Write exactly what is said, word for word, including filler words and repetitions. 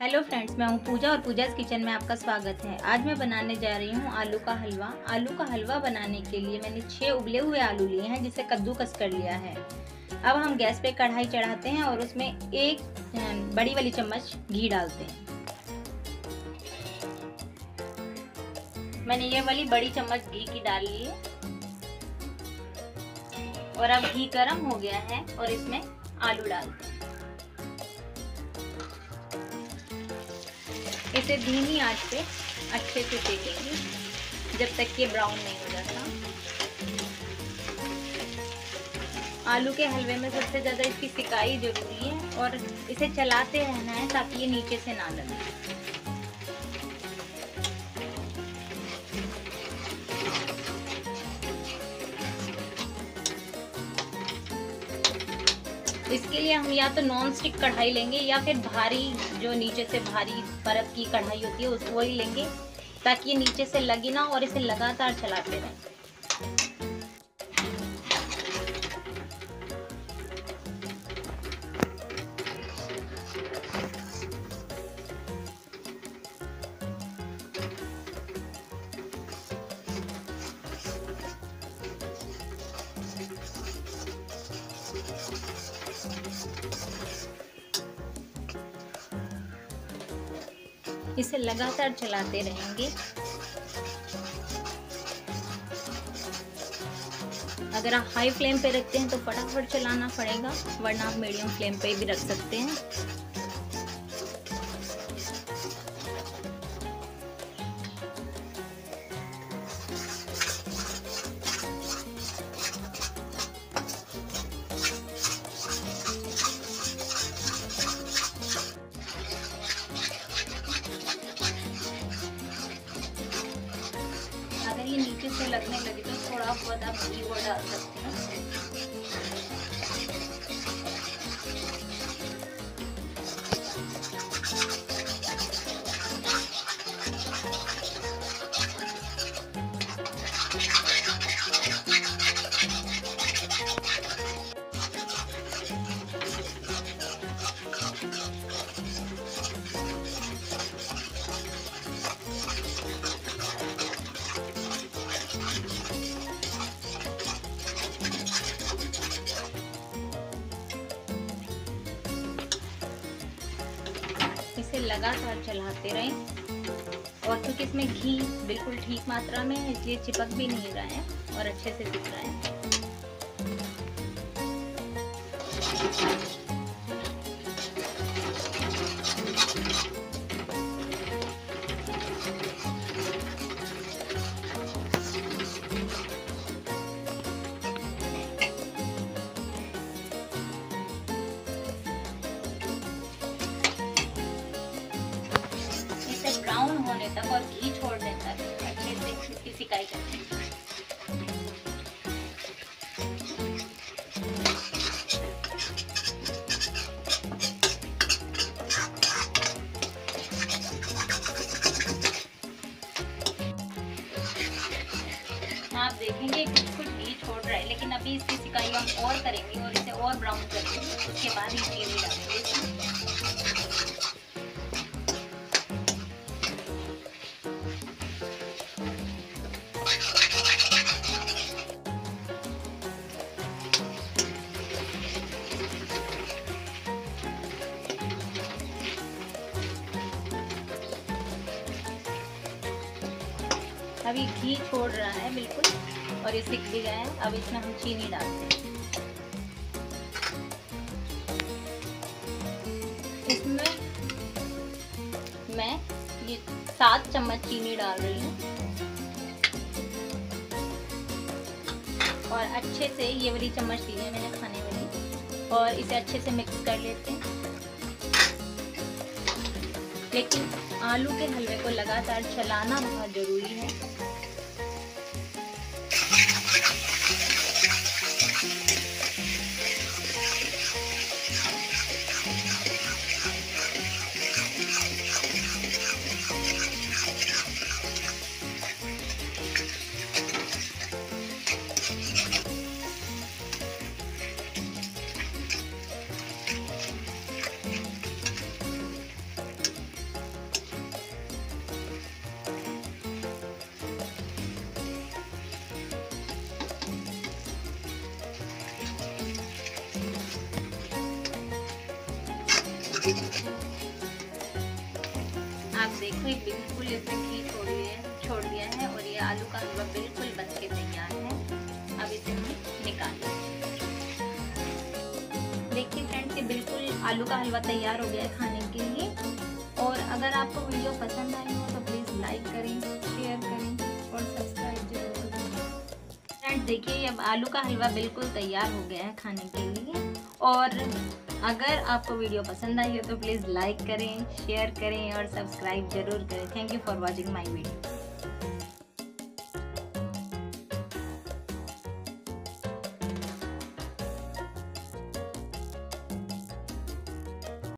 Hello friends, मैं हूं पूजा और पूजा's किचन में आपका स्वागत है। आज मैं बनाने जा रही हूं आलू का हलवा। आलू का हलवा बनाने के लिए मैंने छह उबले हुए आलू लिए हैं, जिसे कद्दूकस कर लिया है। अब हम गैस पे कढ़ाई चढ़ाते हैं और उसमें एक बड़ी वाली चम्मच घी डालते हैं। मैंने ये वाली बड़ी चम्मच घी की डाल ली है और अब घी गर्म हो गया है और इसमें आलू डालते हैं। इसे धीमी आंच पे अच्छे से सेकेंगे जब तक ये ब्राउन नहीं हो जाता। आलू के हलवे में सबसे ज़्यादा इसकी सिकाई जरूरी है और इसे चलाते रहना है ताकि ये नीचे से ना लगे। इसके लिए हम या तो नॉन स्टिक कढ़ाई लेंगे या फिर भारी, जो नीचे से भारी परत की कढ़ाई होती है उसको ही लेंगे ताकि ये नीचे से लगे ना और इसे लगातार चलाते रहें। इसे लगातार चलाते रहेंगे। अगर आप हाई फ्लेम पे रखते हैं तो फटाफट चलाना पड़ेगा, वरना आप मीडियम फ्लेम पे भी रख सकते हैं। अगर ये नीचे से लगने लगे तो थोड़ा बहुत आप घी और डाल सकते हैं। इसे लगातार चलाते रहें और क्योंकि इसमें घी बिल्कुल ठीक मात्रा में है इसलिए चिपक भी नहीं रहा है और अच्छे से दिख रहा है। ब्राउन होने तक और घी छोड़ने तक अच्छे से इसकी सिकाई करते हैं। आप देखेंगे कुछ कुछ घी छोड़ रहा है, लेकिन अभी इसकी सिकाई हम और करेंगे और इसे और ब्राउन करेंगे। उसके बाद ही चीनी डालेंगे। अभी घी छोड़ रहा है बिल्कुल और ये सिक भी गया है। अब इसमें हम चीनी डालते हैं। इसमें मैं ये सात चम्मच चीनी डाल रही हूँ और अच्छे से ये वाली चम्मच ली है मैंने खाने वाली, और इसे अच्छे से मिक्स कर लेते हैं। लेकिन आलू के हलवे को लगातार चलाना बहुत जरूरी है। आप देखो ये बिल्कुल इसने घी छोड़ लिया छोड़ दिया है और ये आलू का हलवा बिल्कुल बन के तैयार है। अब इसे हम निकाल लेंगे। देखिए फ्रेंड्स, ये बिल्कुल आलू का हलवा तैयार हो गया है खाने के लिए। और अगर आपको वीडियो पसंद आई हो तो प्लीज़ लाइक करें, शेयर करें और सब्सक्राइब जरूर करें। फ्रेंड्स देखिए, अब आलू का हलवा बिल्कुल तैयार हो गया है खाने के लिए। और अगर आपको वीडियो पसंद आई हो तो प्लीज़ लाइक करें, शेयर करें और सब्सक्राइब जरूर करें। Thank you for watching my video.